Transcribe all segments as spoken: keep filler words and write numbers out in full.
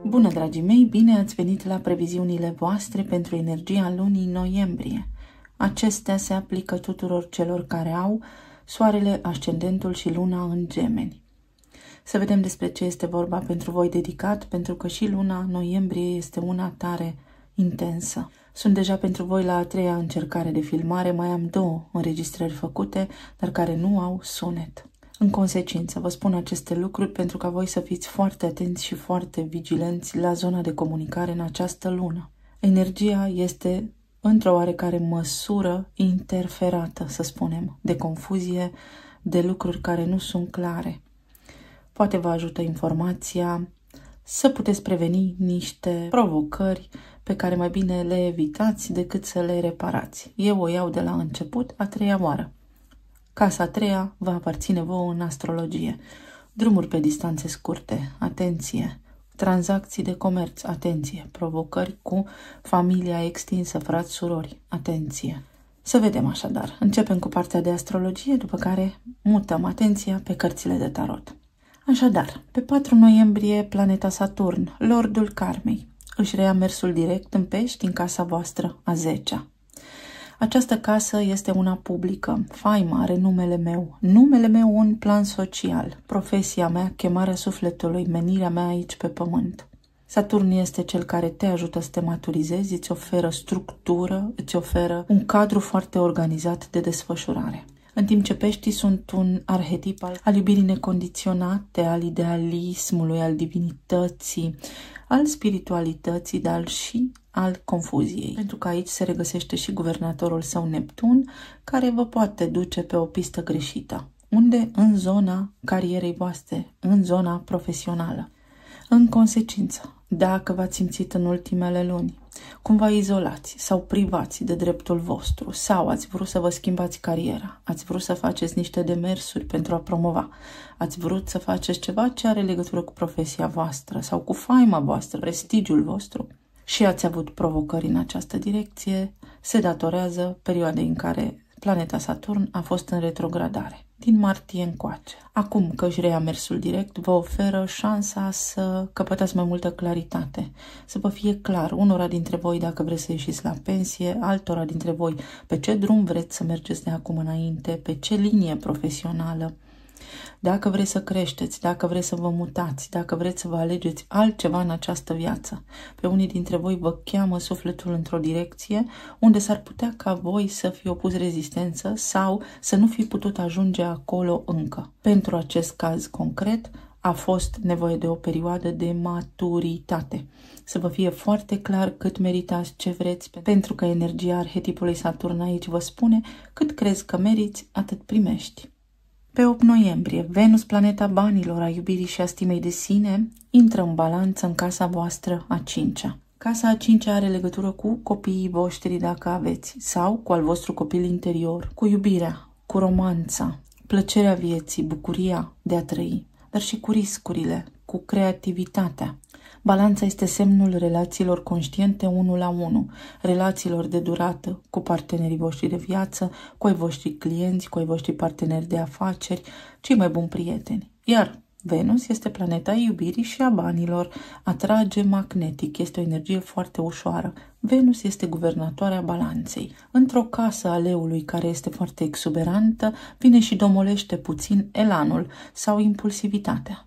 Bună, dragii mei! Bine ați venit la previziunile voastre pentru energia lunii noiembrie. Acestea se aplică tuturor celor care au soarele, ascendentul și luna în Gemeni. Să vedem despre ce este vorba pentru voi dedicat, pentru că și luna noiembrie este una tare intensă. Sunt deja pentru voi la a treia încercare de filmare, mai am două înregistrări făcute, dar care nu au sunet. În consecință, vă spun aceste lucruri pentru ca voi să fiți foarte atenți și foarte vigilenți la zona de comunicare în această lună. Energia este, într-o oarecare măsură, interferată, să spunem, de confuzie, de lucruri care nu sunt clare. Poate vă ajută informația să puteți preveni niște provocări pe care mai bine le evitați decât să le reparați. Eu o iau de la început, a treia oară. Casa a treia va aparține vouă în astrologie. Drumuri pe distanțe scurte, atenție. Tranzacții de comerț, atenție. Provocări cu familia extinsă, frați, surori, atenție. Să vedem așadar. Începem cu partea de astrologie, după care mutăm atenția pe cărțile de tarot. Așadar, pe patru noiembrie, planeta Saturn, lordul karmei, își reia mersul direct în Pești, în casa voastră a zecea. Această casă este una publică, faima are numele meu, numele meu în plan social, profesia mea, chemarea sufletului, menirea mea aici pe pământ. Saturn este cel care te ajută să te maturizezi, îți oferă structură, îți oferă un cadru foarte organizat de desfășurare. În timp ce Peștii sunt un arhetip al, al iubirii necondiționate, al idealismului, al divinității, al spiritualității, dar și al confuziei. Pentru că aici se regăsește și guvernatorul său Neptun, care vă poate duce pe o pistă greșită. Unde? În zona carierei voastre, în zona profesională. În consecință, dacă v-ați simțit în ultimele luni cumva izolați sau privați de dreptul vostru sau ați vrut să vă schimbați cariera, ați vrut să faceți niște demersuri pentru a promova, ați vrut să faceți ceva ce are legătură cu profesia voastră sau cu faima voastră, prestigiul vostru și ați avut provocări în această direcție, se datorează perioadei în care planeta Saturn a fost în retrogradare, din martie încoace. Acum că își reia mersul direct, vă oferă șansa să căpătați mai multă claritate, să vă fie clar unora dintre voi dacă vreți să ieșiți la pensie, altora dintre voi pe ce drum vreți să mergeți de acum înainte, pe ce linie profesională. Dacă vreți să creșteți, dacă vreți să vă mutați, dacă vreți să vă alegeți altceva în această viață. Pe unii dintre voi vă cheamă sufletul într-o direcție unde s-ar putea ca voi să fi opus rezistență sau să nu fi putut ajunge acolo încă. Pentru acest caz concret a fost nevoie de o perioadă de maturitate. Să vă fie foarte clar cât meritați, ce vreți, pentru că energia arhetipului Saturn aici vă spune cât crezi că meriți, atât primești. Pe opt noiembrie, Venus, planeta banilor, a iubirii și a stimei de sine, intră în balanță în casa voastră a cincea. Casa a cincea are legătură cu copiii voștri dacă aveți, sau cu al vostru copil interior, cu iubirea, cu romanța, plăcerea vieții, bucuria de a trăi, dar și cu riscurile, cu creativitatea. Balanța este semnul relațiilor conștiente unul la unu, relațiilor de durată cu partenerii voștri de viață, cu ai voștri clienți, cu ai voștri parteneri de afaceri, cei mai buni prieteni. Iar Venus este planeta iubirii și a banilor, atrage magnetic, este o energie foarte ușoară. Venus este guvernatoarea balanței. Într-o casă a leului care este foarte exuberantă, vine și domolește puțin elanul sau impulsivitatea.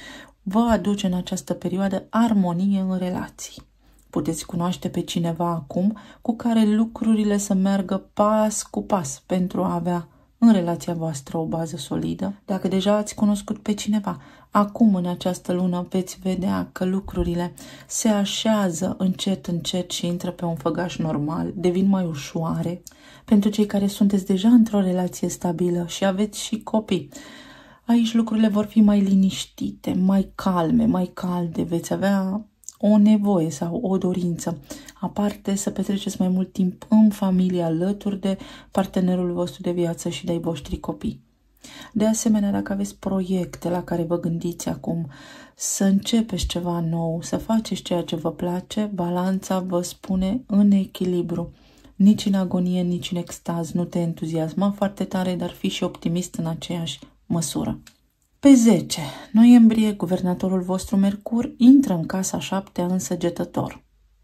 Vă aduce în această perioadă armonie în relații. Puteți cunoaște pe cineva acum cu care lucrurile să meargă pas cu pas pentru a avea în relația voastră o bază solidă. Dacă deja ați cunoscut pe cineva, acum în această lună veți vedea că lucrurile se așează încet, încet și intră pe un făgaș normal, devin mai ușoare. Pentru cei care sunteți deja într-o relație stabilă și aveți și copii, aici lucrurile vor fi mai liniștite, mai calme, mai calde, veți avea o nevoie sau o dorință aparte să petreceți mai mult timp în familie alături de partenerul vostru de viață și de-ai voștri copii. De asemenea, dacă aveți proiecte la care vă gândiți acum să începeți ceva nou, să faceți ceea ce vă place, balanța vă spune în echilibru. Nici în agonie, nici în extaz, nu te entuziasma foarte tare, dar fii și optimist în aceeași măsură. Pe zece noiembrie, guvernatorul vostru Mercur intră în casa a șaptea în Săgetător.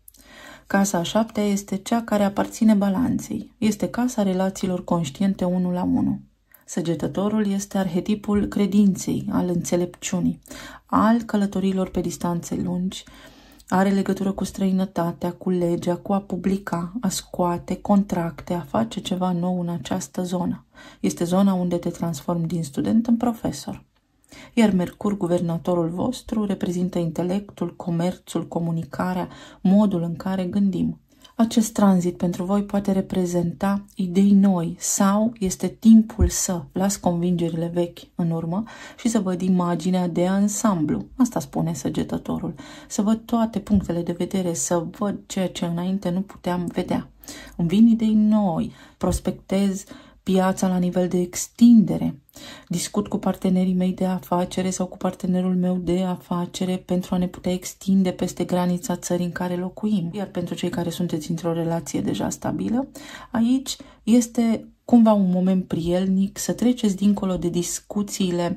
Casa a șaptea este cea care aparține balanței. Este casa relațiilor conștiente unul la unul. Săgetătorul este arhetipul credinței, al înțelepciunii, al călătorilor pe distanțe lungi. Are legătură cu străinătatea, cu legea, cu a publica, a scoate contracte, a face ceva nou în această zonă. Este zona unde te transformi din student în profesor. Iar Mercur, guvernatorul vostru, reprezintă intelectul, comerțul, comunicarea, modul în care gândim. Acest tranzit pentru voi poate reprezenta idei noi sau este timpul să las convingerile vechi în urmă și să văd imaginea de ansamblu. Asta spune Săgetătorul. Să văd toate punctele de vedere, să văd ceea ce înainte nu puteam vedea. Îmi vin idei noi, prospectez piața la nivel de extindere. Discut cu partenerii mei de afacere sau cu partenerul meu de afacere pentru a ne putea extinde peste granița țării în care locuim. Iar pentru cei care sunteți într-o relație deja stabilă, aici este cumva un moment prielnic să treceți dincolo de discuțiile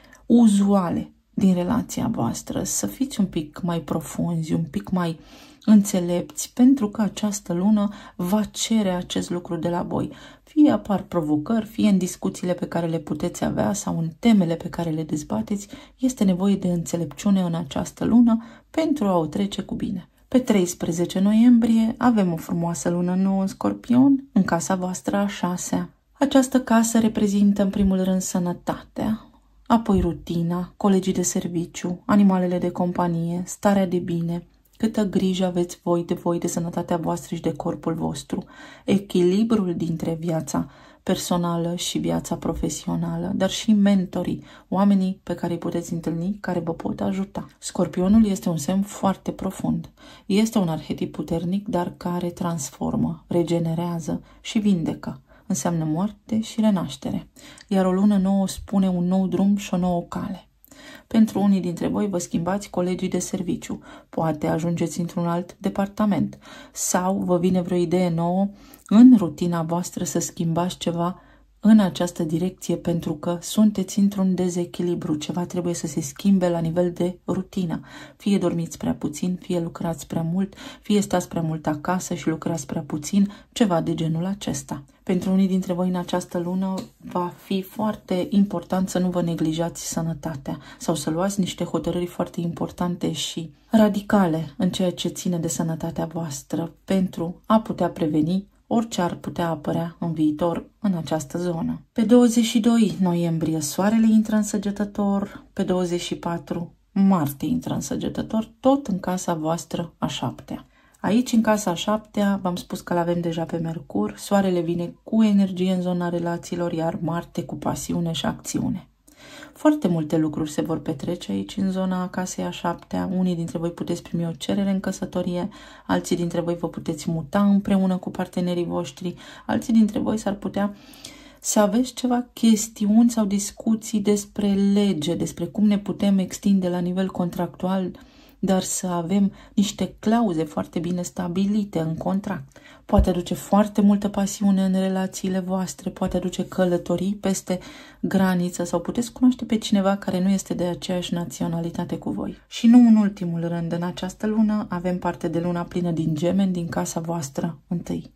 uzuale din relația voastră, să fiți un pic mai profunzi, un pic mai înțelepți, pentru că această lună va cere acest lucru de la voi. Fie apar provocări, fie în discuțiile pe care le puteți avea sau în temele pe care le dezbateți, este nevoie de înțelepciune în această lună pentru a o trece cu bine. Pe treisprezece noiembrie avem o frumoasă lună nouă în Scorpion, în casa voastră a șasea. Această casă reprezintă în primul rând sănătatea, apoi rutina, colegii de serviciu, animalele de companie, starea de bine, câtă grijă aveți voi de voi, de sănătatea voastră și de corpul vostru, echilibrul dintre viața personală și viața profesională, dar și mentorii, oamenii pe care îi puteți întâlni, care vă pot ajuta. Scorpionul este un semn foarte profund. Este un arhetip puternic, dar care transformă, regenerează și vindecă. Înseamnă moarte și renaștere. Iar o lună nouă spune un nou drum și o nouă cale. Pentru unii dintre voi vă schimbați colegii de serviciu, poate ajungeți într-un alt departament sau vă vine vreo idee nouă în rutina voastră să schimbați ceva în această direcție pentru că sunteți într-un dezechilibru, ceva trebuie să se schimbe la nivel de rutină. Fie dormiți prea puțin, fie lucrați prea mult, fie stați prea mult acasă și lucrați prea puțin, ceva de genul acesta. Pentru unii dintre voi în această lună va fi foarte important să nu vă neglijați sănătatea sau să luați niște hotărâri foarte importante și radicale în ceea ce ține de sănătatea voastră pentru a putea preveni orice ar putea apărea în viitor în această zonă. Pe douăzeci și doi noiembrie Soarele intră în Săgetător, pe douăzeci și patru Marte intră în Săgetător, tot în casa voastră a șaptea. Aici, în casa a șaptea, v-am spus că l-avem deja pe Mercur, Soarele vine cu energie în zona relațiilor, iar Marte cu pasiune și acțiune. Foarte multe lucruri se vor petrece aici în zona casei a șaptea. Unii dintre voi puteți primi o cerere în căsătorie, alții dintre voi vă puteți muta împreună cu partenerii voștri, alții dintre voi s-ar putea să aveți ceva chestiuni sau discuții despre lege, despre cum ne putem extinde la nivel contractual, dar să avem niște clauze foarte bine stabilite în contract. Poate aduce foarte multă pasiune în relațiile voastre, poate aduce călătorii peste graniță sau puteți cunoaște pe cineva care nu este de aceeași naționalitate cu voi. Și nu în ultimul rând, în această lună avem parte de luna plină din Gemeni, din casa voastră întâi.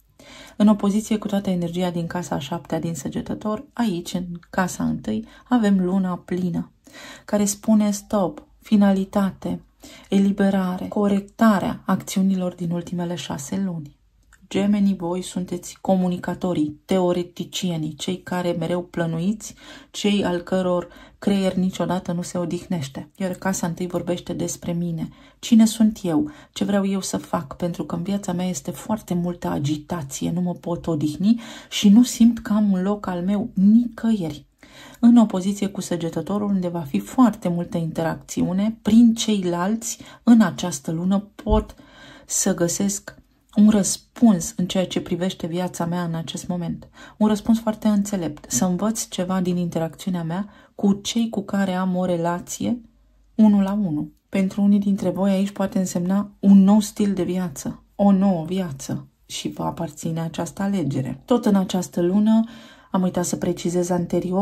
În opoziție cu toată energia din casa a șaptea din Săgetător, aici, în casa întâi, avem luna plină, care spune stop, finalitate, eliberare, corectarea acțiunilor din ultimele șase luni. Gemenii, voi sunteți comunicatorii, teoreticienii, cei care mereu plănuiți, cei al căror creier niciodată nu se odihnește. Iar casa întâi vorbește despre mine. Cine sunt eu? Ce vreau eu să fac? Pentru că în viața mea este foarte multă agitație, nu mă pot odihni și nu simt că am un loc al meu nicăieri. În opoziție cu Săgetătorul, unde va fi foarte multă interacțiune, prin ceilalți, în această lună pot să găsesc un răspuns în ceea ce privește viața mea în acest moment. Un răspuns foarte înțelept. Să învăț ceva din interacțiunea mea cu cei cu care am o relație unul la unul. Pentru unii dintre voi aici poate însemna un nou stil de viață, o nouă viață și vă aparține această alegere. Tot în această lună, am uitat să precizez anterior,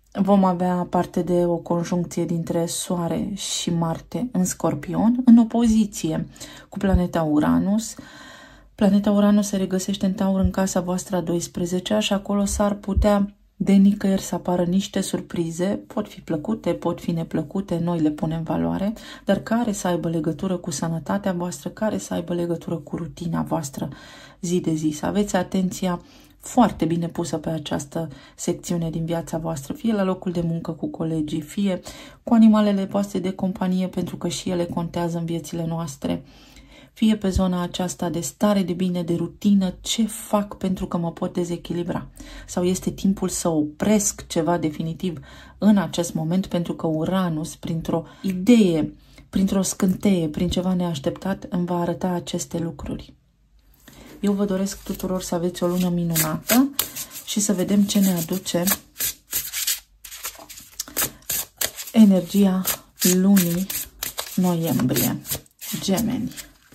Vom avea parte de o conjuncție dintre Soare și Marte în Scorpion, în opoziție cu planeta Uranus. Planeta Uranus se regăsește în Taur, în casa voastră a douăsprezecea, și acolo s-ar putea de nicăieri să apară niște surprize, pot fi plăcute, pot fi neplăcute, noi le punem în valoare, dar care să aibă legătură cu sănătatea voastră, care să aibă legătură cu rutina voastră zi de zi. Să aveți atenția foarte bine pusă pe această secțiune din viața voastră, fie la locul de muncă cu colegii, fie cu animalele voastre de companie, pentru că și ele contează în viețile noastre, fie pe zona aceasta de stare de bine, de rutină, ce fac pentru că mă pot dezechilibra. Sau este timpul să opresc ceva definitiv în acest moment, pentru că Uranus, printr-o idee, printr-o scânteie, prin ceva neașteptat, îmi va arăta aceste lucruri. Eu vă doresc tuturor să aveți o lună minunată și să vedem ce ne aduce energia lunii noiembrie. Gemeni.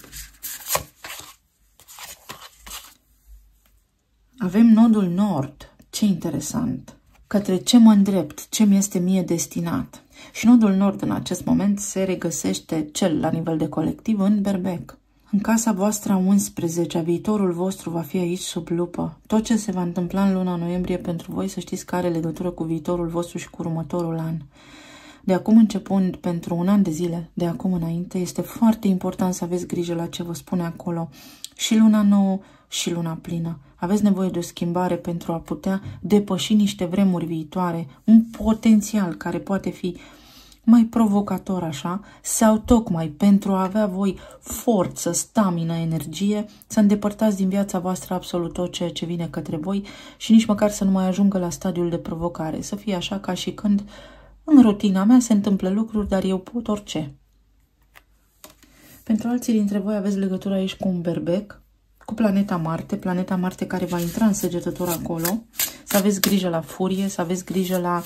Avem nodul nord. Ce interesant! Către ce mă îndrept? Ce mi este mie destinat? Și nodul nord în acest moment se regăsește cel la nivel de colectiv în Berbec. În casa voastră a unsprezecea, viitorul vostru va fi aici sub lupă. Tot ce se va întâmpla în luna noiembrie pentru voi, să știți că are legătură cu viitorul vostru și cu următorul an. De acum începând, pentru un an de zile, de acum înainte, este foarte important să aveți grijă la ce vă spune acolo. Și luna nouă și luna plină. Aveți nevoie de o schimbare pentru a putea depăși niște vremuri viitoare, un potențial care poate fi mai provocator așa, sau tocmai pentru a avea voi forță, stamină, energie, să îndepărtați din viața voastră absolut tot ceea ce vine către voi și nici măcar să nu mai ajungă la stadiul de provocare. Să fie așa ca și când în rutina mea se întâmplă lucruri, dar eu pot orice. Pentru alții dintre voi aveți legătură aici cu un berbec, cu planeta Marte, planeta Marte care va intra în săgetător acolo. Să aveți grijă la furie, să aveți grijă la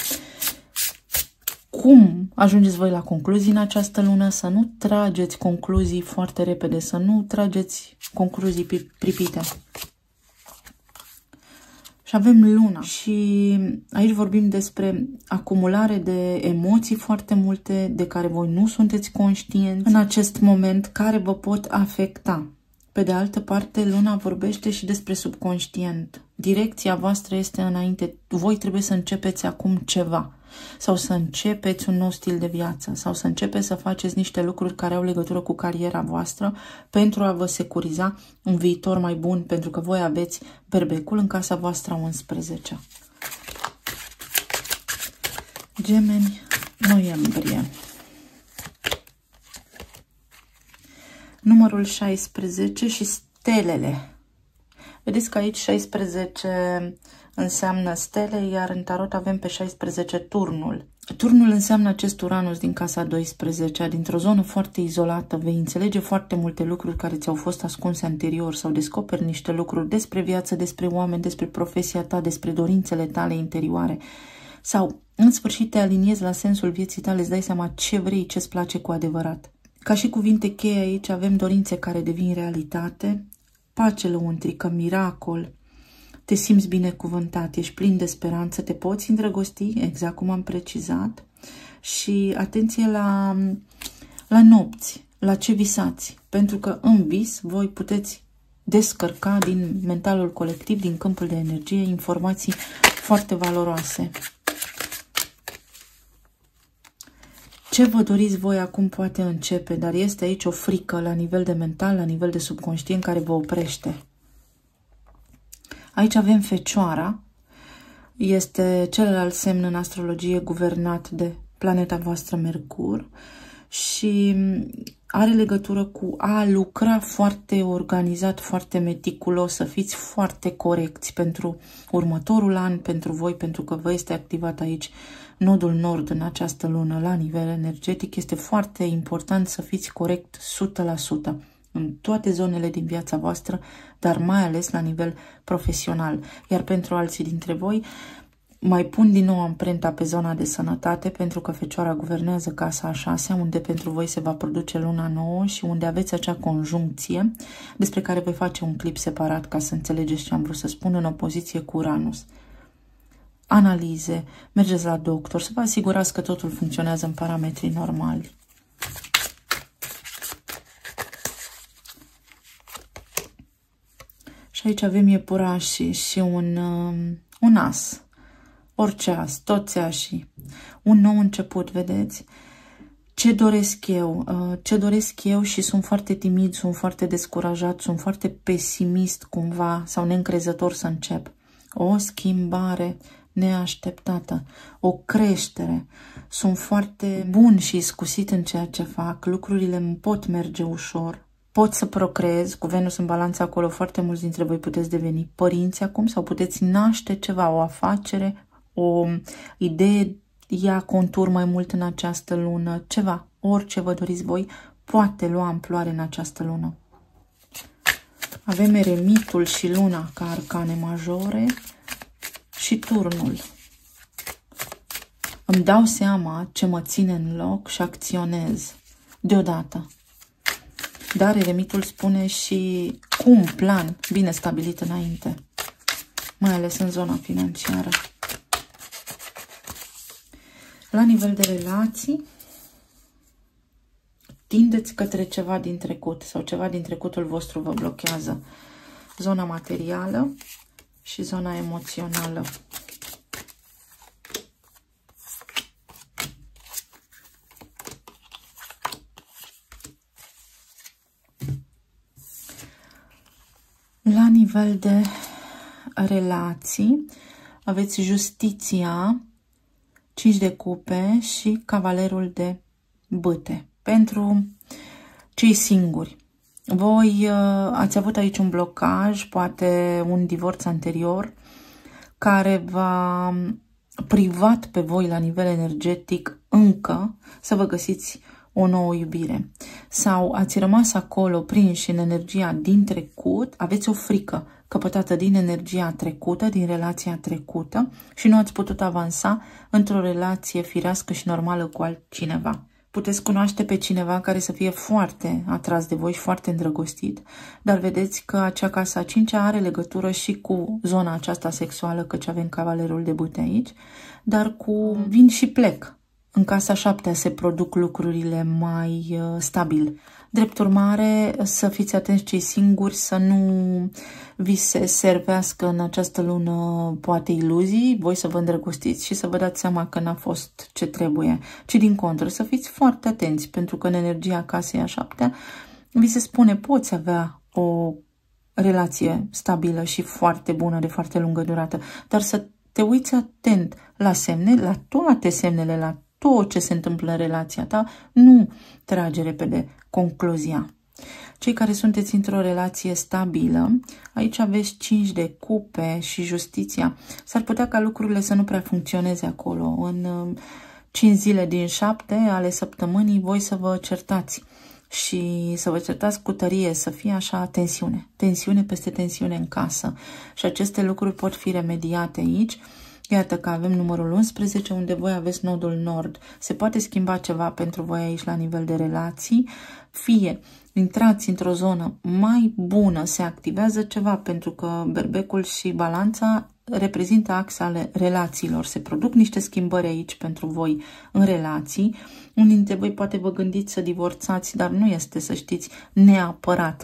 cum ajungeți voi la concluzii în această lună, să nu trageți concluzii foarte repede, să nu trageți concluzii pripite. Și avem luna și aici vorbim despre acumulare de emoții foarte multe de care voi nu sunteți conștienți în acest moment, care vă pot afecta. Pe de altă parte, luna vorbește și despre subconștient. Direcția voastră este înainte. Voi trebuie să începeți acum ceva. Sau să începeți un nou stil de viață. Sau să începeți să faceți niște lucruri care au legătură cu cariera voastră pentru a vă securiza un viitor mai bun. Pentru că voi aveți berbecul în casa voastră a unsprezecea. Gemeni, noiembrie. Numărul șaisprezece și stelele. Vedeți că aici șaisprezece înseamnă stele, iar în tarot avem pe șaisprezece turnul. Turnul înseamnă acest Uranus din casa a douăsprezecea, dintr-o zonă foarte izolată. Vei înțelege foarte multe lucruri care ți-au fost ascunse anterior sau descoperi niște lucruri despre viață, despre oameni, despre profesia ta, despre dorințele tale interioare. Sau, în sfârșit, te aliniezi la sensul vieții tale, îți dai seama ce vrei, ce-ți place cu adevărat. Ca și cuvinte cheie aici avem dorințe care devin realitate, pace lăuntrică, miracol, te simți binecuvântat, ești plin de speranță, te poți îndrăgosti, exact cum am precizat, și atenție la, la nopți, la ce visați, pentru că în vis voi puteți descărca din mentalul colectiv, din câmpul de energie, informații foarte valoroase. Ce vă doriți voi acum poate începe, dar este aici o frică la nivel de mental, la nivel de subconștient care vă oprește. Aici avem Fecioara, este celălalt semn în astrologie guvernat de planeta voastră Mercur și are legătură cu a lucra foarte organizat, foarte meticulos, să fiți foarte corecți pentru următorul an, pentru voi, pentru că vă este activat aici nodul nord în această lună la nivel energetic. Este foarte important să fiți corect o sută la sută în toate zonele din viața voastră, dar mai ales la nivel profesional. Iar pentru alții dintre voi, mai pun din nou amprenta pe zona de sănătate, pentru că Fecioara guvernează casa a șasea, unde pentru voi se va produce luna nouă și unde aveți acea conjuncție, despre care voi face un clip separat ca să înțelegeți ce am vrut să spun, în opoziție cu Uranus. analize, mergeți la doctor, să vă asigurați că totul funcționează în parametrii normali. Și aici avem iepurașii și un, un as. Orice as, toți așii. Un nou început, vedeți? Ce doresc eu? Ce doresc eu și sunt foarte timid, sunt foarte descurajat, sunt foarte pesimist cumva sau neîncrezător să încep. O schimbare neașteptată, o creștere. Sunt foarte bun și iscusit în ceea ce fac, lucrurile îmi pot merge ușor. Pot să procreez, cu Venus în balanță acolo, foarte mulți dintre voi puteți deveni părinți acum sau puteți naște ceva, o afacere, o idee ia contur mai mult în această lună, ceva, orice vă doriți voi, poate lua amploare în această lună. Avem eremitul și luna ca arcane majore și turnul. Îmi dau seama ce mă ține în loc și acționez deodată. Dar eremitul spune și cum plan bine stabilit înainte, mai ales în zona financiară. La nivel de relații, tindeți către ceva din trecut sau ceva din trecutul vostru vă blochează. Zona materială și zona emoțională. La nivel de relații, aveți justiția, cinci de cupe și cavalerul de bâte. Pentru cei singuri. Voi uh, ați avut aici un blocaj, poate un divorț anterior, care v-a privat pe voi la nivel energetic încă să vă găsiți o nouă iubire. Sau ați rămas acolo prinși în energia din trecut, aveți o frică căpătată din energia trecută, din relația trecută și nu ați putut avansa într-o relație firească și normală cu altcineva. Puteți cunoaște pe cineva care să fie foarte atras de voi și foarte îndrăgostit, dar vedeți că acea casa a cincea are legătură și cu zona aceasta sexuală, căci avem cavalerul de bâte aici, dar cu vin și plec. În casa șaptea se produc lucrurile mai uh, stabil. Drept urmare, să fiți atenți cei singuri, să nu vi se servească în această lună poate iluzii, voi să vă îndrăgostiți și să vă dați seama că n-a fost ce trebuie, ci din contră, să fiți foarte atenți, pentru că în energia casei a șaptea vi se spune poți avea o relație stabilă și foarte bună, de foarte lungă durată, dar să te uiți atent la semne, la toate semnele, la tot ce se întâmplă în relația ta, nu trage repede concluzia. Cei care sunteți într-o relație stabilă, aici aveți cinci de cupe și justiția. S-ar putea ca lucrurile să nu prea funcționeze acolo. În cinci zile din șapte ale săptămânii voi să vă certați și să vă certați cu tărie, să fie așa tensiune. Tensiune peste tensiune în casă. Și aceste lucruri pot fi remediate aici. Iată că avem numărul unsprezece, unde voi aveți nodul nord. Se poate schimba ceva pentru voi aici la nivel de relații. Fie intrați într-o zonă mai bună, se activează ceva, pentru că berbecul și balanța reprezintă axa ale relațiilor. Se produc niște schimbări aici pentru voi în relații. Unii dintre voi poate vă gândiți să divorțați, dar nu este, să știți, neapărat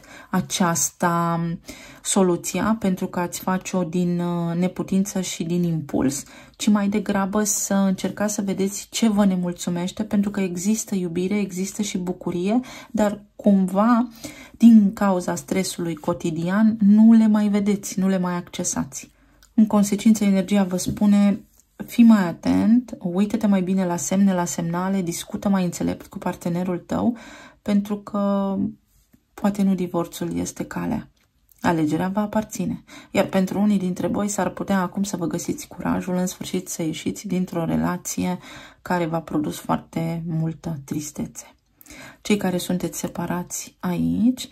aceasta soluția, pentru că ați face-o din neputință și din impuls, ci mai degrabă să încercați să vedeți ce vă nemulțumește, pentru că există iubire, există și bucurie, dar cumva, din cauza stresului cotidian, nu le mai vedeți, nu le mai accesați. În consecință, energia vă spune, fii mai atent, uită-te mai bine la semne, la semnale, discută mai înțelept cu partenerul tău, pentru că poate nu divorțul este calea. Alegerea va aparține. Iar pentru unii dintre voi s-ar putea acum să vă găsiți curajul, în sfârșit să ieșiți dintr-o relație care v-a produs foarte multă tristețe. Cei care sunteți separați aici,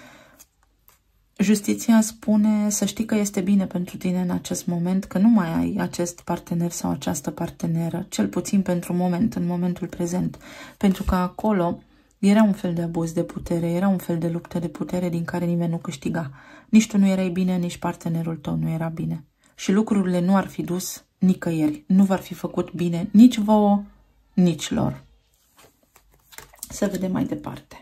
justiția spune să știi că este bine pentru tine în acest moment, că nu mai ai acest partener sau această parteneră, cel puțin pentru moment, în momentul prezent. Pentru că acolo era un fel de abuz de putere, era un fel de luptă de putere din care nimeni nu câștiga. Nici tu nu erai bine, nici partenerul tău nu era bine. Și lucrurile nu ar fi dus nicăieri. Nu v-ar fi făcut bine nici vouă, nici lor. Să vedem mai departe.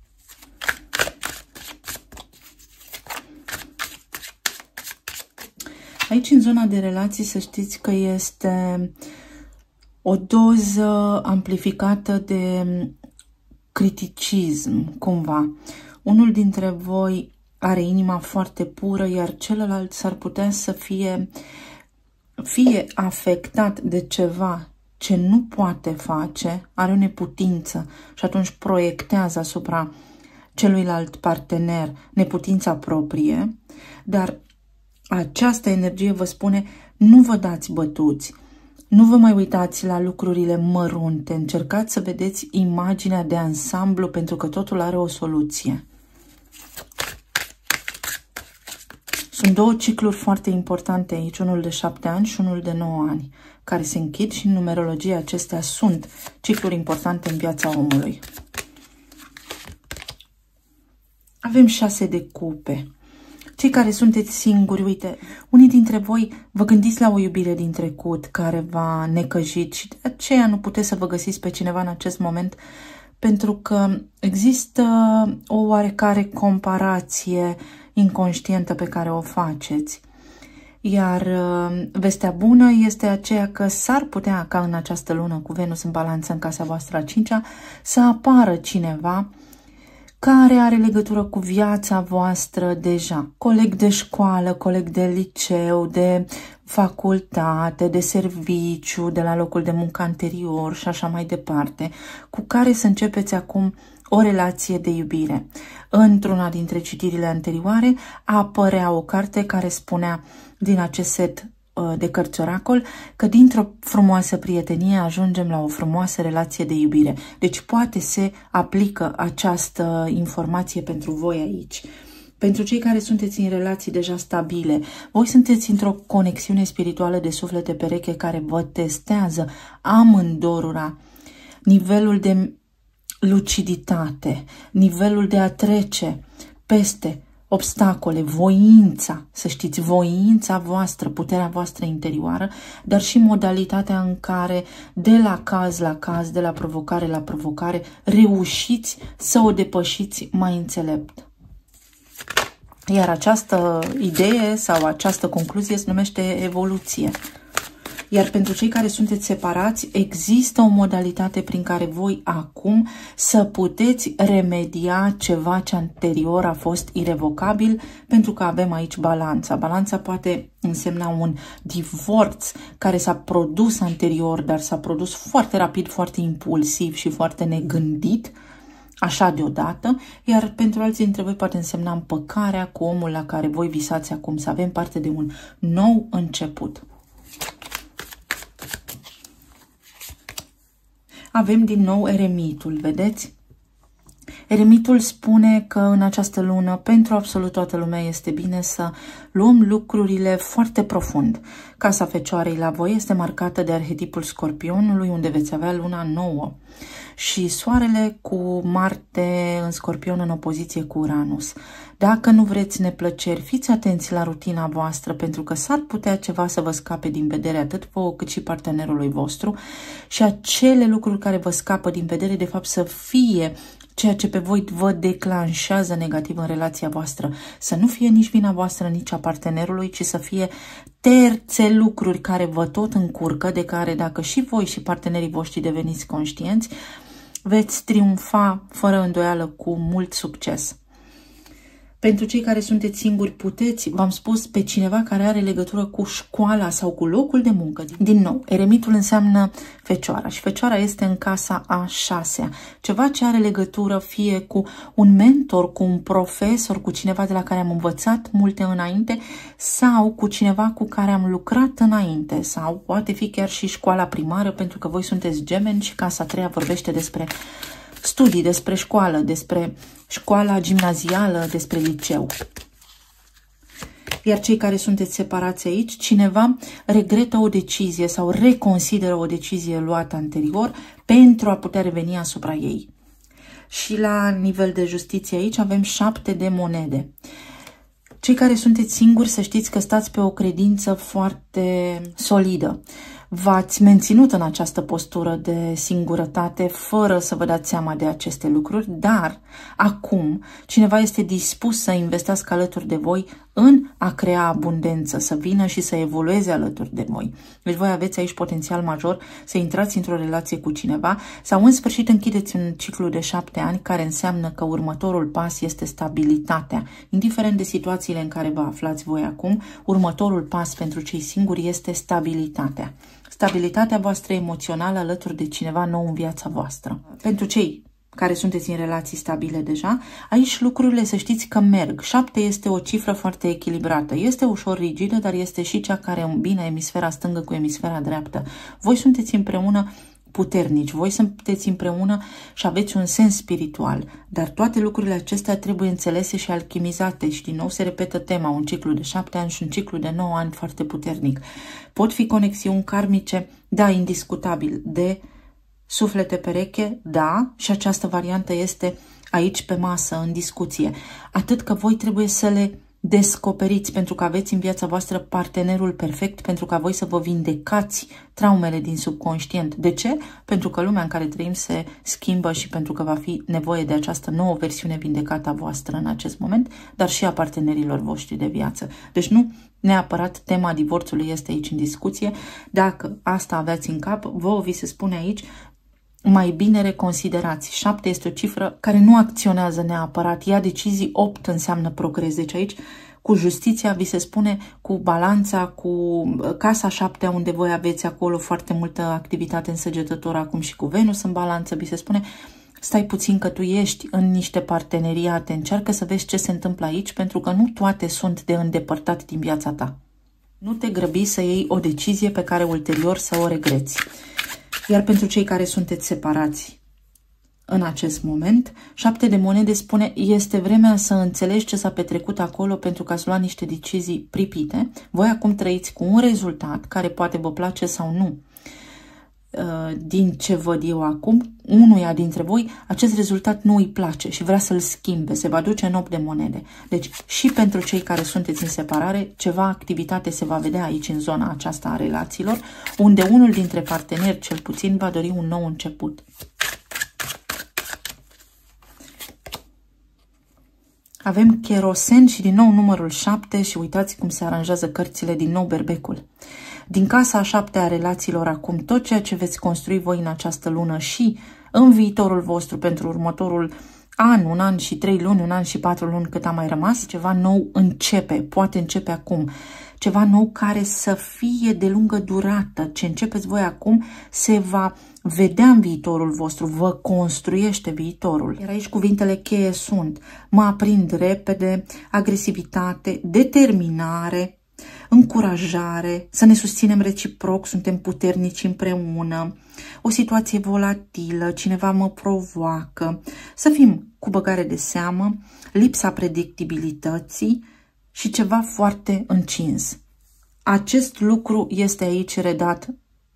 Aici, în zona de relații, să știți că este o doză amplificată de criticism, cumva. Unul dintre voi are inima foarte pură, iar celălalt s-ar putea să fie fie afectat de ceva ce nu poate face, are o neputință și atunci proiectează asupra celuilalt partener neputința proprie, dar această energie vă spune: nu vă dați bătuți, nu vă mai uitați la lucrurile mărunte, încercați să vedeți imaginea de ansamblu, pentru că totul are o soluție. Sunt două cicluri foarte importante aici, unul de șapte ani și unul de nouă ani, care se închid și în numerologie acestea sunt cicluri importante în viața omului. Avem șase de cupe. Cei care sunteți singuri, uite, unii dintre voi vă gândiți la o iubire din trecut care v-a necăjit și de aceea nu puteți să vă găsiți pe cineva în acest moment, pentru că există o oarecare comparație inconștientă pe care o faceți. Iar vestea bună este aceea că s-ar putea ca în această lună cu Venus în balanță în casa voastră a cincea să apară cineva care are legătură cu viața voastră deja. Coleg de școală, coleg de liceu, de facultate, de serviciu, de la locul de muncă anterior și așa mai departe, cu care să începeți acum o relație de iubire. Într-una dintre citirile anterioare apărea o carte care spunea din acest set de cărți oracol că dintr-o frumoasă prietenie ajungem la o frumoasă relație de iubire. Deci poate se aplică această informație pentru voi aici. Pentru cei care sunteți în relații deja stabile, voi sunteți într-o conexiune spirituală de suflete pereche care vă testează amândorura nivelul de luciditate, nivelul de a trece peste obstacole, voința, să știți, voința voastră, puterea voastră interioară, dar și modalitatea în care de la caz la caz, de la provocare la provocare, reușiți să o depășiți mai înțelept. Iar această idee sau această concluzie se numește evoluție. Iar pentru cei care sunteți separați, există o modalitate prin care voi acum să puteți remedia ceva ce anterior a fost irevocabil, pentru că avem aici balanța. Balanța poate însemna un divorț care s-a produs anterior, dar s-a produs foarte rapid, foarte impulsiv și foarte negândit, așa deodată, iar pentru alții dintre voi poate însemna împăcarea cu omul la care voi visați acum, să avem parte de un nou început. Avem din nou eremitul, vedeți? Eremitul spune că în această lună, pentru absolut toată lumea, este bine să luăm lucrurile foarte profund. Casa Fecioarei la voi este marcată de arhetipul Scorpionului, unde veți avea luna nouă. Și soarele cu Marte în Scorpion în opoziție cu Uranus. Dacă nu vreți neplăceri, fiți atenți la rutina voastră, pentru că s-ar putea ceva să vă scape din vedere atât vouă cât și partenerului vostru și acele lucruri care vă scapă din vedere, de fapt, să fie ceea ce pe voi vă declanșează negativ în relația voastră. Să nu fie nici vina voastră, nici a partenerului, ci să fie terțe lucruri care vă tot încurcă, de care dacă și voi și partenerii voștri deveniți conștienți, veți triumfa fără îndoială cu mult succes. Pentru cei care sunteți singuri, puteți, v-am spus, pe cineva care are legătură cu școala sau cu locul de muncă. Din nou, eremitul înseamnă Fecioara și Fecioara este în casa a șasea. Ceva ce are legătură fie cu un mentor, cu un profesor, cu cineva de la care am învățat multe înainte sau cu cineva cu care am lucrat înainte, sau poate fi chiar și școala primară, pentru că voi sunteți gemeni și casa a treia vorbește despre studii, despre școală, despre școala gimnazială, despre liceu. Iar cei care sunteți separați aici, cineva regretă o decizie sau reconsideră o decizie luată anterior pentru a putea reveni asupra ei. Și la nivel de justiție aici avem șapte de monede. Cei care sunteți singuri, să știți că stați pe o credință foarte solidă. V-ați menținut în această postură de singurătate fără să vă dați seama de aceste lucruri, dar acum cineva este dispus să investească alături de voi în a crea abundență, să vină și să evolueze alături de voi. Deci voi aveți aici potențial major să intrați într-o relație cu cineva sau în sfârșit închideți un ciclu de șapte ani care înseamnă că următorul pas este stabilitatea. Indiferent de situațiile în care vă aflați voi acum, următorul pas pentru cei singuri este stabilitatea. Stabilitatea voastră emoțională alături de cineva nou în viața voastră. Pentru cei care sunteți în relații stabile deja, aici lucrurile să știți că merg. șapte este o cifră foarte echilibrată. Este ușor rigidă, dar este și cea care îmbină emisfera stângă cu emisfera dreaptă. Voi sunteți împreună puternici, voi sunteți împreună și aveți un sens spiritual, dar toate lucrurile acestea trebuie înțelese și alchimizate și din nou se repetă tema, un ciclu de șapte ani și un ciclu de nouă ani foarte puternic. Pot fi conexiuni karmice, da, indiscutabil, de suflete pereche, da, și această variantă este aici pe masă, în discuție. Atât că voi trebuie să le descoperiți, pentru că aveți în viața voastră partenerul perfect, pentru ca voi să vă vindecați traumele din subconștient. De ce? Pentru că lumea în care trăim se schimbă și pentru că va fi nevoie de această nouă versiune vindecată a voastră în acest moment, dar și a partenerilor voștri de viață. Deci nu neapărat tema divorțului este aici în discuție. Dacă asta aveați în cap, vouă vi se spune aici, mai bine reconsiderați. șapte este o cifră care nu acționează neapărat, ia decizii, opt înseamnă progres. Deci aici cu justiția vi se spune, cu balanța, cu casa șaptea unde voi aveți acolo foarte multă activitate în săgetător acum și cu Venus în balanță, vi se spune stai puțin că tu ești în niște parteneriate, încearcă să vezi ce se întâmplă aici, pentru că nu toate sunt de îndepărtat din viața ta. Nu te grăbi să iei o decizie pe care ulterior să o regreți. Iar pentru cei care sunteți separați în acest moment, șapte de monede spune este vremea să înțelegi ce s-a petrecut acolo pentru că ați luat niște decizii pripite. Voi acum trăiți cu un rezultat care poate vă place sau nu. Din ce văd eu acum, unuia dintre voi, acest rezultat nu îi place și vrea să-l schimbe, se va duce în opt de monede. Deci și pentru cei care sunteți în separare, ceva activitate se va vedea aici în zona aceasta a relațiilor, unde unul dintre parteneri cel puțin va dori un nou început. Avem Cherosen și din nou numărul șapte și uitați cum se aranjează cărțile, din nou berbecul. Din casa a șaptea a relațiilor acum, tot ceea ce veți construi voi în această lună și în viitorul vostru pentru următorul an, un an și trei luni, un an și patru luni cât a mai rămas, ceva nou începe, poate începe acum. Ceva nou care să fie de lungă durată. Ce începeți voi acum se va vedea în viitorul vostru, vă construiește viitorul. Iar aici cuvintele cheie sunt mă aprind repede, agresivitate, determinare, încurajare, să ne susținem reciproc, suntem puternici împreună, o situație volatilă, cineva mă provoacă, să fim cu băgare de seamă, lipsa predictibilității și ceva foarte încins. Acest lucru este aici redat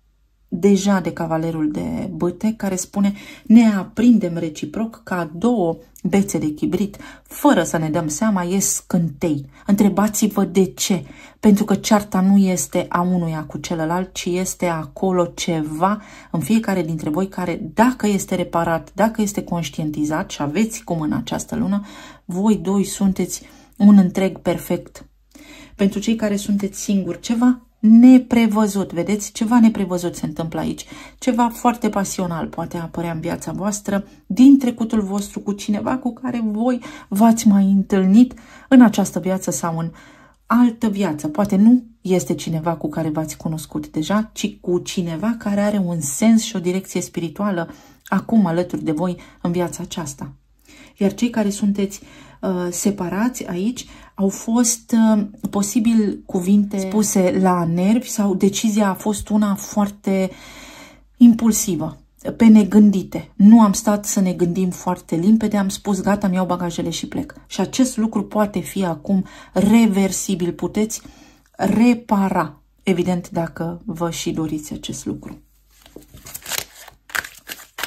deja de cavalerul de bâte, care spune ne aprindem reciproc ca două bețe de chibrit, fără să ne dăm seama, e scântei. Întrebați-vă de ce, pentru că cearta nu este a unuia cu celălalt, ci este acolo ceva în fiecare dintre voi care, dacă este reparat, dacă este conștientizat și aveți cum în această lună, voi doi sunteți un întreg perfect. Pentru cei care sunteți singuri, ceva neprevăzut, vedeți? Ceva neprevăzut se întâmplă aici. Ceva foarte pasional poate apărea în viața voastră, din trecutul vostru, cu cineva cu care voi v-ați mai întâlnit în această viață sau în altă viață. Poate nu este cineva cu care v-ați cunoscut deja, ci cu cineva care are un sens și o direcție spirituală acum alături de voi în viața aceasta. Iar cei care sunteți uh, separați aici, au fost uh, posibil cuvinte spuse la nervi sau decizia a fost una foarte impulsivă, pe negândite. Nu am stat să ne gândim foarte limpede, am spus gata, îmi iau bagajele și plec. Și acest lucru poate fi acum reversibil, puteți repara, evident dacă vă și doriți acest lucru.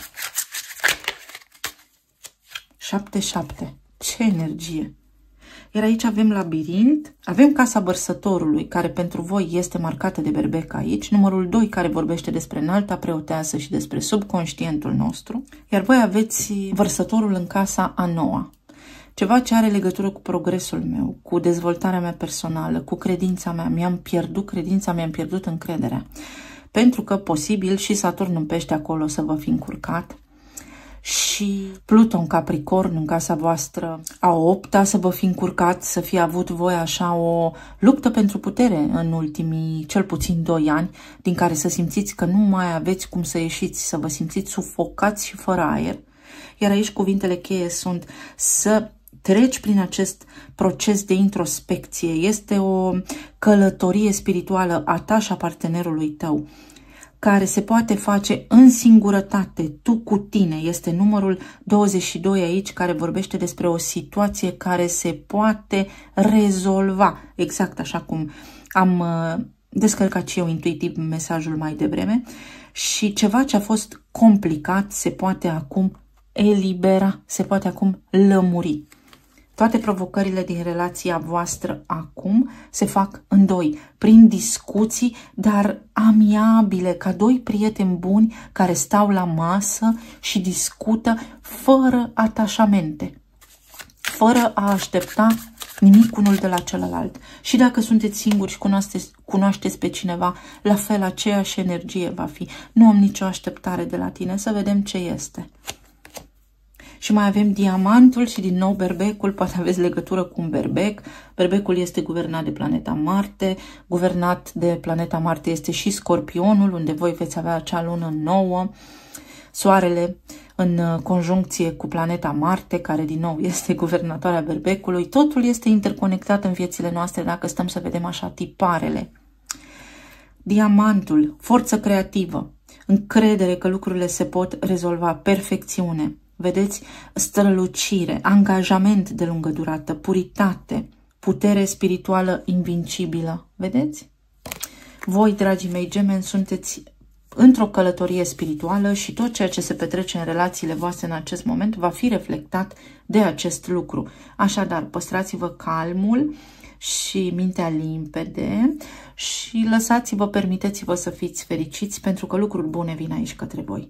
șapte șapte. Ce energie! Iar aici avem labirint, avem casa vărsătorului, care pentru voi este marcată de berbec aici, numărul doi, care vorbește despre înalta preoteasă și despre subconștientul nostru, iar voi aveți vărsătorul în casa a noua. Ceva ce are legătură cu progresul meu, cu dezvoltarea mea personală, cu credința mea. Mi-am pierdut credința, mi-am pierdut încrederea. Pentru că posibil și Saturn în pește acolo să vă fi încurcat și Pluton Capricorn în casa voastră a opta să vă fi încurcat, să fi avut voi așa o luptă pentru putere în ultimii cel puțin doi ani, din care să simțiți că nu mai aveți cum să ieșiți, să vă simțiți sufocați și fără aer. Iar aici cuvintele cheie sunt să treci prin acest proces de introspecție. Este o călătorie spirituală a ta și a partenerului tău, care se poate face în singurătate, tu cu tine. Este numărul douăzeci și doi aici, care vorbește despre o situație care se poate rezolva. Exact așa cum am uh, descărcat și eu intuitiv mesajul mai devreme. Și ceva ce a fost complicat se poate acum elibera, se poate acum lămuri. Toate provocările din relația voastră acum se fac în doi, prin discuții, dar amiabile, ca doi prieteni buni care stau la masă și discută fără atașamente, fără a aștepta nimic unul de la celălalt. Și dacă sunteți singuri și cunoașteți, cunoașteți pe cineva, la fel aceeași energie va fi. Nu am nicio așteptare de la tine, să vedem ce este. Și mai avem diamantul și din nou berbecul, poate aveți legătură cu un berbec. Berbecul este guvernat de planeta Marte, guvernat de planeta Marte este și Scorpionul, unde voi veți avea acea lună nouă, Soarele în conjuncție cu planeta Marte, care din nou este guvernatoarea berbecului. Totul este interconectat în viețile noastre dacă stăm să vedem așa tiparele. Diamantul, forță creativă, încredere că lucrurile se pot rezolva, perfecțiune. Vedeți? Strălucire, angajament de lungă durată, puritate, putere spirituală invincibilă. Vedeți? Voi, dragii mei gemeni, sunteți într-o călătorie spirituală și tot ceea ce se petrece în relațiile voastre în acest moment va fi reflectat de acest lucru. Așadar, păstrați-vă calmul și mintea limpede și lăsați-vă, permiteți-vă să fiți fericiți, pentru că lucruri bune vin aici către voi.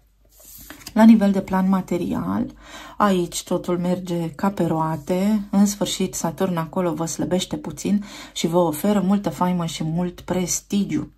La nivel de plan material, aici totul merge ca pe roate, în sfârșit Saturn acolo vă slăbește puțin și vă oferă multă faimă și mult prestigiu.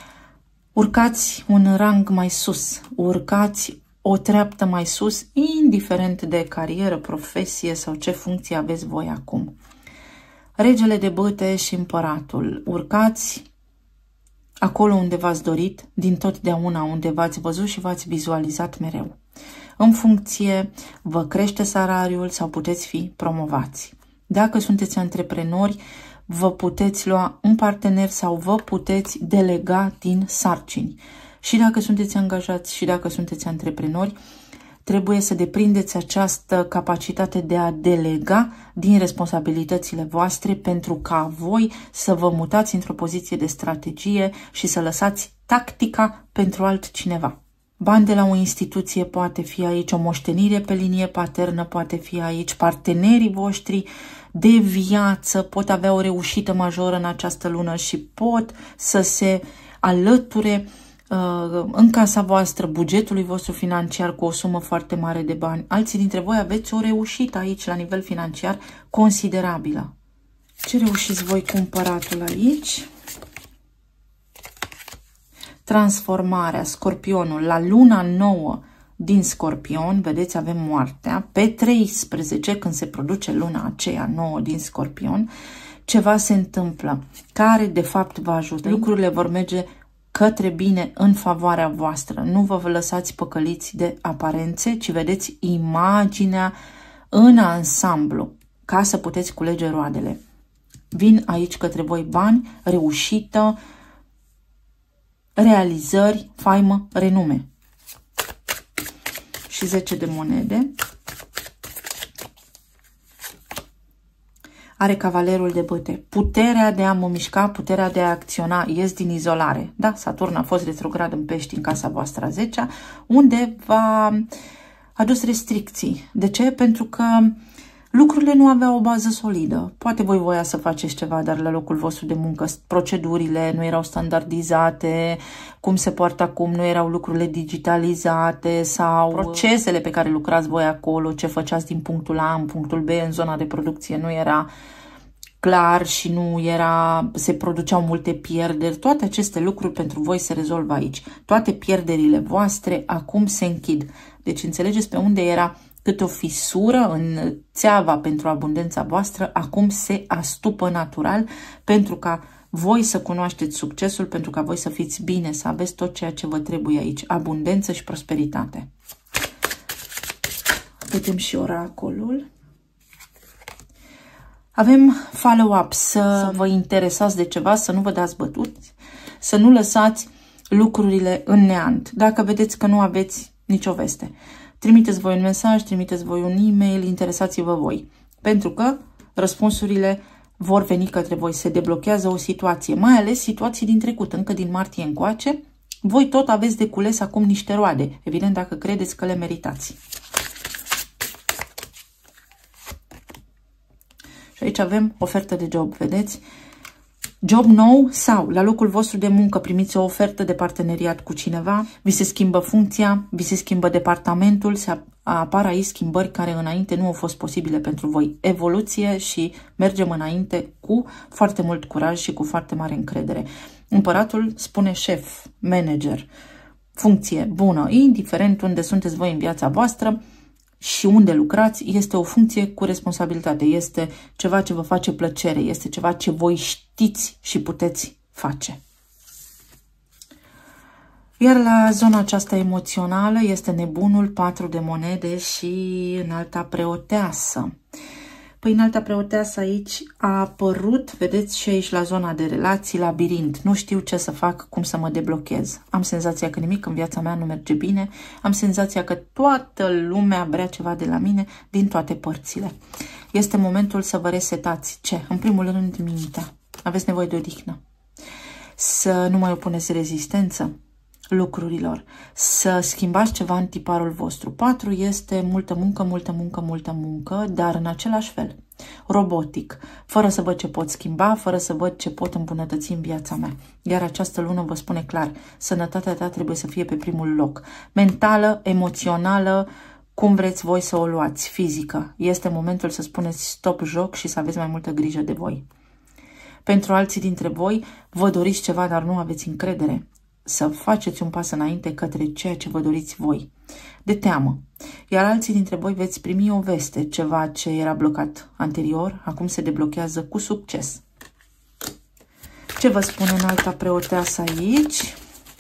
Urcați un rang mai sus, urcați o treaptă mai sus, indiferent de carieră, profesie sau ce funcție aveți voi acum. Regele de bâte și împăratul, urcați acolo unde v-ați dorit, din totdeauna, unde v-ați văzut și v-ați vizualizat mereu. În funcție, vă crește salariul sau puteți fi promovați. Dacă sunteți antreprenori, vă puteți lua un partener sau vă puteți delega din sarcini. Și dacă sunteți angajați și dacă sunteți antreprenori, trebuie să deprindeți această capacitate de a delega din responsabilitățile voastre pentru ca voi să vă mutați într-o poziție de strategie și să lăsați tactica pentru altcineva. Bani de la o instituție, poate fi aici o moștenire pe linie paternă, poate fi aici partenerii voștri de viață, pot avea o reușită majoră în această lună și pot să se alăture în casa voastră, bugetului vostru financiar cu o sumă foarte mare de bani. Alții dintre voi aveți o reușită aici la nivel financiar considerabilă. Ce reușiți voi cu împăratul aici? Transformarea, Scorpionul, la luna nouă din Scorpion, vedeți, avem moartea. Pe treisprezece, când se produce luna aceea nouă din Scorpion, ceva se întâmplă care de fapt vă ajută. Lucrurile vor merge către bine, în favoarea voastră. Nu vă lăsați păcăliți de aparențe, ci vedeți imaginea în ansamblu, ca să puteți culege roadele. Vin aici către voi bani, reușită, realizări, faimă, renume. Și zece de monede. Are cavalerul de bâte. Puterea de a mă mișca, puterea de a acționa, ies din izolare. Da, Saturn a fost retrograd în pești în casa voastră a zecea, unde v-a adus restricții. De ce? Pentru că lucrurile nu aveau o bază solidă. Poate voi voia să faceți ceva, dar la locul vostru de muncă procedurile nu erau standardizate, cum se poartă acum nu erau lucrurile digitalizate sau procesele pe care lucrați voi acolo, ce făceați din punctul A în punctul B în zona de producție nu era clar și nu era, se produceau multe pierderi. Toate aceste lucruri pentru voi se rezolvă aici. Toate pierderile voastre acum se închid. Deci înțelegeți pe unde era câte o fisură în țeava pentru abundența voastră, acum se astupă natural pentru ca voi să cunoașteți succesul, pentru ca voi să fiți bine, să aveți tot ceea ce vă trebuie aici, abundență și prosperitate. Vedem și oracolul. Avem follow-up, să vă interesați de ceva, să nu vă dați bătuți, să nu lăsați lucrurile în neant. Dacă vedeți că nu aveți nicio veste, trimiteți voi un mesaj, trimiteți voi un e-mail, interesați-vă voi. Pentru că răspunsurile vor veni către voi, se deblochează o situație, mai ales situații din trecut, încă din martie încoace. Voi tot aveți de cules acum niște roade, evident dacă credeți că le meritați. Și aici avem ofertă de job, vedeți? Job nou sau la locul vostru de muncă primiți o ofertă de parteneriat cu cineva, vi se schimbă funcția, vi se schimbă departamentul, se apar aici schimbări care înainte nu au fost posibile pentru voi. Evoluție și mergem înainte cu foarte mult curaj și cu foarte mare încredere. Împăratul spune șef, manager, funcție bună, indiferent unde sunteți voi în viața voastră și unde lucrați, este o funcție cu responsabilitate, este ceva ce vă face plăcere, este ceva ce voi știți și puteți face. Iar la zona aceasta emoțională este nebunul, patru de monede și înalta preoteasă. Păi înalta preoteasă aici a apărut, vedeți și aici la zona de relații, labirint. Nu știu ce să fac, cum să mă deblochez. Am senzația că nimic în viața mea nu merge bine. Am senzația că toată lumea vrea ceva de la mine din toate părțile. Este momentul să vă resetați. Ce? În primul rând mintea. Aveți nevoie de odihnă. Să nu mai opuneți rezistență lucrurilor, să schimbați ceva în tiparul vostru. patru este multă muncă, multă muncă, multă muncă, dar în același fel, robotic, fără să văd ce pot schimba, fără să văd ce pot îmbunătăți în viața mea. Iar această lună vă spune clar, sănătatea ta trebuie să fie pe primul loc. Mentală, emoțională, cum vreți voi să o luați, fizică. Este momentul să spuneți stop joc și să aveți mai multă grijă de voi. Pentru alții dintre voi, vă doriți ceva, dar nu aveți încredere. Să faceți un pas înainte către ceea ce vă doriți voi, de teamă. Iar alții dintre voi veți primi o veste, ceva ce era blocat anterior, acum se deblochează cu succes. Ce vă spune înalta preoteasă aici?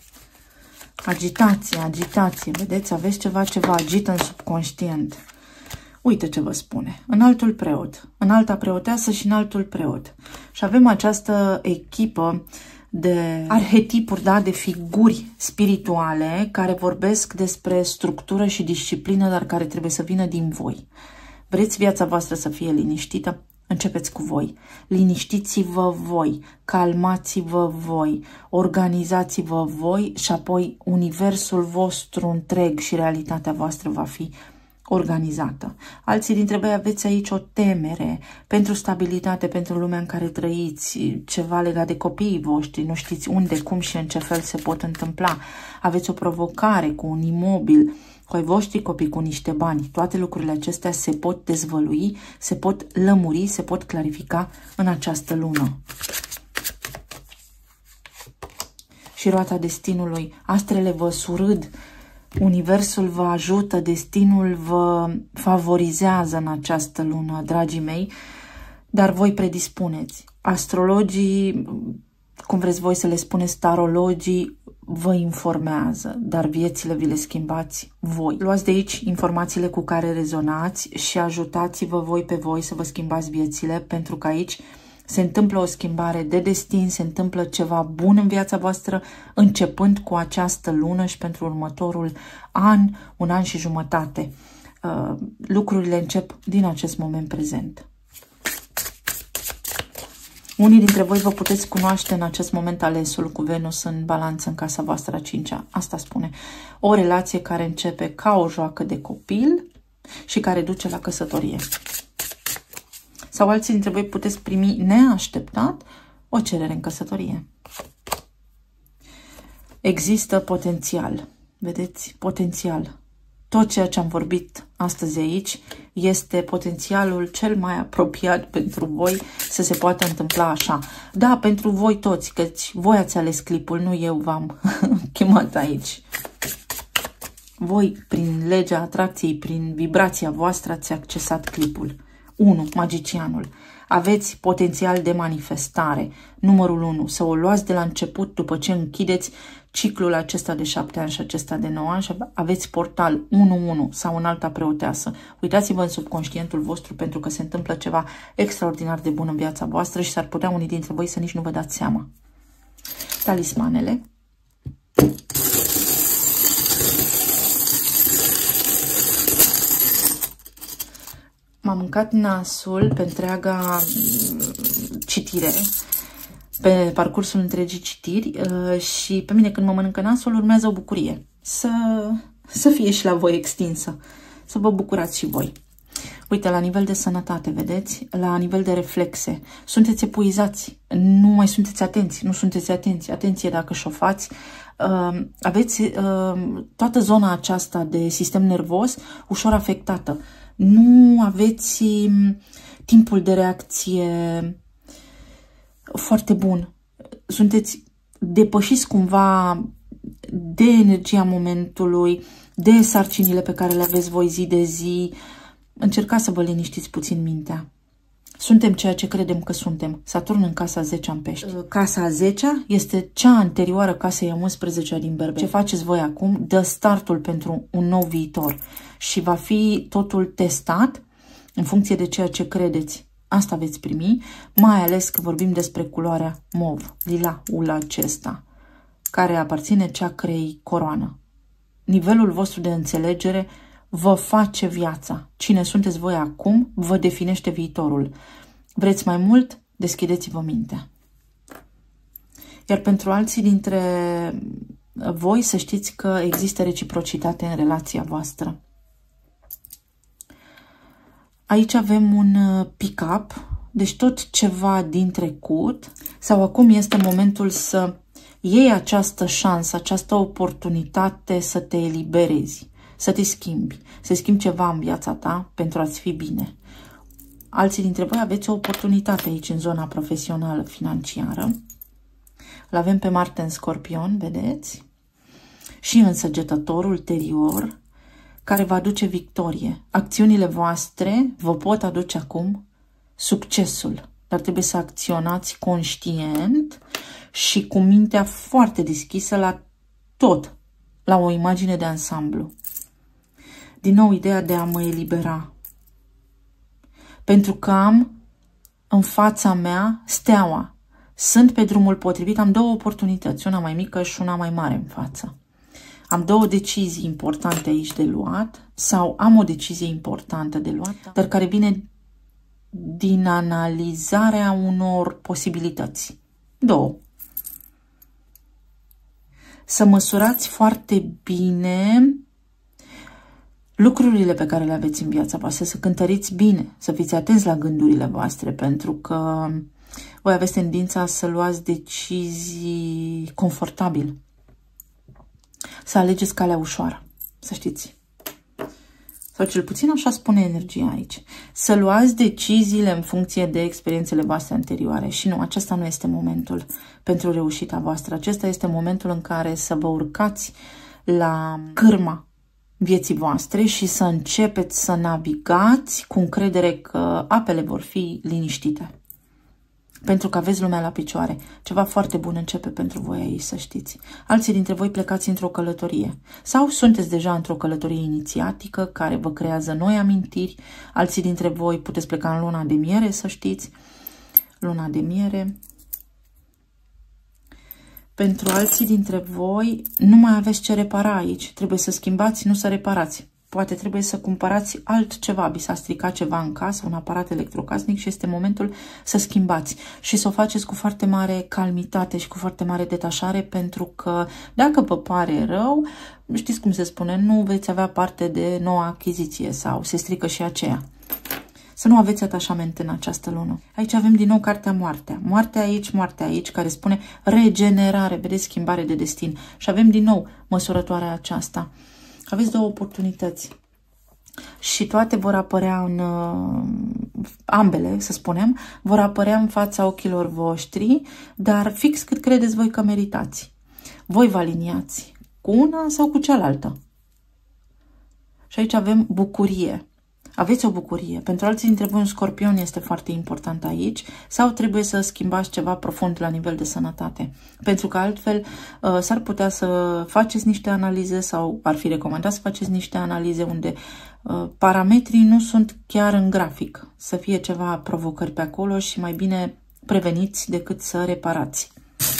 Agitație, agitație, vedeți, aveți ceva ce vă agită în subconștient. Uite ce vă spune, înaltul preot, înalta preoteasă și înaltul preot. Și avem această echipă de arhetipuri, da, de figuri spirituale care vorbesc despre structură și disciplină, dar care trebuie să vină din voi. Vreți viața voastră să fie liniștită? Începeți cu voi. Liniștiți-vă voi, calmați-vă voi, organizați-vă voi și apoi universul vostru întreg și realitatea voastră va fi organizată. Alții dintre voi aveți aici o temere pentru stabilitate, pentru lumea în care trăiți, ceva legat de copiii voștri, nu știți unde, cum și în ce fel se pot întâmpla. Aveți o provocare cu un imobil, cu ai voștri copii, cu niște bani. Toate lucrurile acestea se pot dezvălui, se pot lămuri, se pot clarifica în această lună. Și roata destinului, astrele vă surâd, universul vă ajută, destinul vă favorizează în această lună, dragii mei, dar voi predispuneți. Astrologii, cum vreți voi să le spuneți, tarologii, vă informează, dar viețile vi le schimbați voi. Luați de aici informațiile cu care rezonați și ajutați-vă voi pe voi să vă schimbați viețile, pentru că aici se întâmplă o schimbare de destin, se întâmplă ceva bun în viața voastră, începând cu această lună și pentru următorul an, un an și jumătate. Uh, lucrurile încep din acest moment prezent. Unii dintre voi vă puteți cunoaște în acest moment alesul cu Venus în balanță în casa voastră a cincea. Asta spune o relație care începe ca o joacă de copil și care duce la căsătorie. Sau alții dintre voi puteți primi neașteptat o cerere în căsătorie. Există potențial. Vedeți? Potențial. Tot ceea ce am vorbit astăzi aici este potențialul cel mai apropiat pentru voi să se poată întâmpla așa. Da, pentru voi toți, căci voi ați ales clipul, nu eu v-am chemat aici. Voi, prin legea atracției, prin vibrația voastră, ați accesat clipul. unu. Magicianul. Aveți potențial de manifestare. Numărul unu. Să o luați de la început după ce închideți ciclul acesta de șapte ani și acesta de nouă ani și aveți portal unu unu sau în alta preoteasă. Uitați-vă în subconștientul vostru pentru că se întâmplă ceva extraordinar de bun în viața voastră și s-ar putea unii dintre voi să nici nu vă dați seama. Talismanele. M-am mâncat nasul pe întreaga citire, pe parcursul întregii citiri și pe mine când mă mănâncă nasul urmează o bucurie. Să, să fie și la voi extinsă, să vă bucurați și voi. Uite, la nivel de sănătate, vedeți? La nivel de reflexe, sunteți epuizați, nu mai sunteți atenți, nu sunteți atenți, atenție dacă șofați. Uh, aveți uh, toată zona aceasta de sistem nervos ușor afectată. Nu aveți timpul de reacție foarte bun. Sunteți depășiți cumva de energia momentului, de sarcinile pe care le aveți voi zi de zi. Încercați să vă liniștiți puțin mintea. Suntem ceea ce credem că suntem. Saturn în casa zecea în Pești. Casa a zecea este cea anterioară casei a unsprezecea din Berbec. Ce faceți voi acum dă startul pentru un nou viitor și va fi totul testat în funcție de ceea ce credeți. Asta veți primi, mai ales că vorbim despre culoarea mov, lilaul acesta, care aparține ceacrei coroană. Nivelul vostru de înțelegere vă face viața. Cine sunteți voi acum vă definește viitorul. Vreți mai mult? Deschideți-vă mintea. Iar pentru alții dintre voi să știți că există reciprocitate în relația voastră. Aici avem un pick-up, deci tot ceva din trecut sau acum este momentul să iei această șansă, această oportunitate să te eliberezi, să te schimbi, să schimbi ceva în viața ta pentru a-ți fi bine. Alții dintre voi aveți o oportunitate aici în zona profesională, financiară. Îl avem pe Marte în Scorpion, vedeți? Și în Săgetătorul ulterior, care va aduce victorie. Acțiunile voastre vă pot aduce acum succesul, dar trebuie să acționați conștient și cu mintea foarte deschisă la tot, la o imagine de ansamblu. Din nou, ideea de a mă elibera. Pentru că am în fața mea steaua. Sunt pe drumul potrivit, am două oportunități, una mai mică și una mai mare în față. Am două decizii importante aici de luat sau am o decizie importantă de luat, dar care vine din analizarea unor posibilități. Două. Să măsurați foarte bine lucrurile pe care le aveți în viața voastră, să cântăriți bine, să fiți atenți la gândurile voastre, pentru că voi aveți tendința să luați decizii confortabil. Să alegeți calea ușoară, să știți. Sau cel puțin așa spune energia aici. Să luați deciziile în funcție de experiențele voastre anterioare. Și nu, acesta nu este momentul pentru reușita voastră. Acesta este momentul în care să vă urcați la cârma vieții voastre și să începeți să navigați cu încredere că apele vor fi liniștite. Pentru că aveți lumea la picioare. Ceva foarte bun începe pentru voi aici, să știți. Alții dintre voi plecați într-o călătorie. Sau sunteți deja într-o călătorie inițiatică care vă creează noi amintiri. Alții dintre voi puteți pleca în luna de miere, să știți. Luna de miere. Pentru alții dintre voi nu mai aveți ce repara aici. Trebuie să schimbați, nu să reparați. Poate trebuie să cumpărați altceva, vi s-a stricat ceva în casă, un aparat electrocasnic și este momentul să schimbați. Și să o faceți cu foarte mare calmitate și cu foarte mare detașare, pentru că dacă vă pare rău, știți cum se spune, nu veți avea parte de noua achiziție sau se strică și aceea. Să nu aveți atașament în această lună. Aici avem din nou cartea moartea. Moartea aici, moartea aici, care spune regenerare, vedeți, schimbare de destin. Și avem din nou măsurătoarea aceasta. Aveți două oportunități. Și toate vor apărea în, ambele, să spunem, vor apărea în fața ochilor voștri, dar fix cât credeți voi că meritați. Voi vă aliniați cu una sau cu cealaltă. Și aici avem bucurie. Aveți o bucurie. Pentru alții dintre voi un scorpion este foarte important aici sau trebuie să schimbați ceva profund la nivel de sănătate. Pentru că altfel s-ar putea să faceți niște analize sau ar fi recomandat să faceți niște analize unde parametrii nu sunt chiar în grafic. Să fie ceva provocări pe acolo și mai bine preveniți decât să reparați.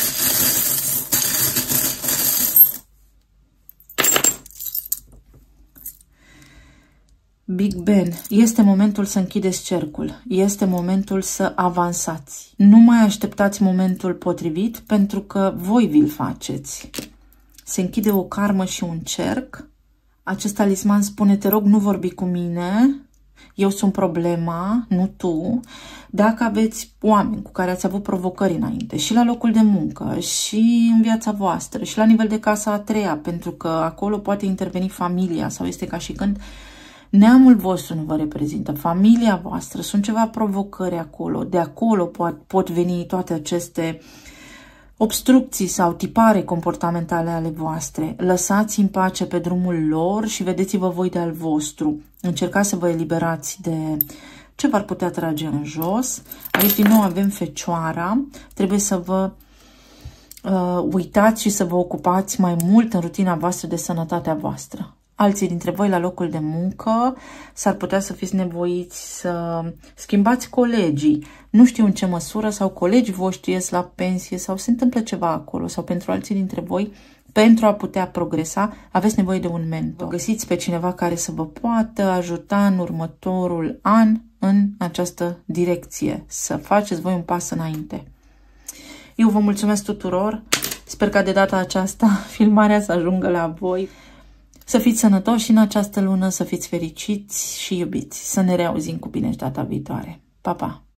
Big Ben, este momentul să închideți cercul, este momentul să avansați. Nu mai așteptați momentul potrivit pentru că voi vi-l faceți. Se închide o karmă și un cerc. Acest talisman spune, te rog, nu vorbi cu mine, eu sunt problema, nu tu. Dacă aveți oameni cu care ați avut provocări înainte, și la locul de muncă, și în viața voastră, și la nivel de casa a treia, pentru că acolo poate interveni familia sau este ca și când neamul vostru nu vă reprezintă, familia voastră, sunt ceva provocări acolo, de acolo pot, pot veni toate aceste obstrucții sau tipare comportamentale ale voastre. Lăsați în pace pe drumul lor și vedeți-vă voi de al vostru. Încercați să vă eliberați de ce v-ar putea trage în jos. Aici din nou avem Fecioara. Trebuie să vă uh, uitați și să vă ocupați mai mult în rutina voastră de sănătatea voastră. Alții dintre voi la locul de muncă s-ar putea să fiți nevoiți să schimbați colegii. Nu știu în ce măsură sau colegii voștri ies la pensie sau se întâmplă ceva acolo. Sau pentru alții dintre voi, pentru a putea progresa, aveți nevoie de un mentor. Găsiți pe cineva care să vă poată ajuta în următorul an în această direcție. Să faceți voi un pas înainte. Eu vă mulțumesc tuturor. Sper că de data aceasta filmarea să ajungă la voi. Să fiți sănătoși în această lună, să fiți fericiți și iubiți. Să ne reauzim cu bine și data viitoare. Pa, pa!